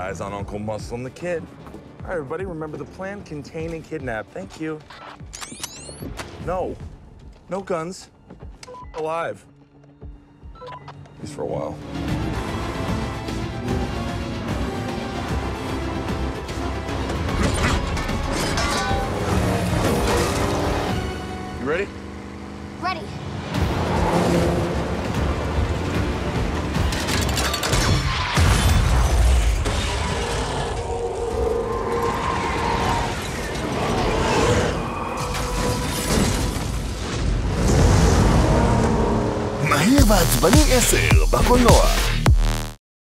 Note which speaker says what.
Speaker 1: eyes on Uncle Muscle and the kid. All right, everybody, remember the plan? Contain and kidnap. Thank you. No. No guns. Alive. At least for a while. You ready?
Speaker 2: Ready.
Speaker 3: מהיר ועצבני 10 בקולנוע.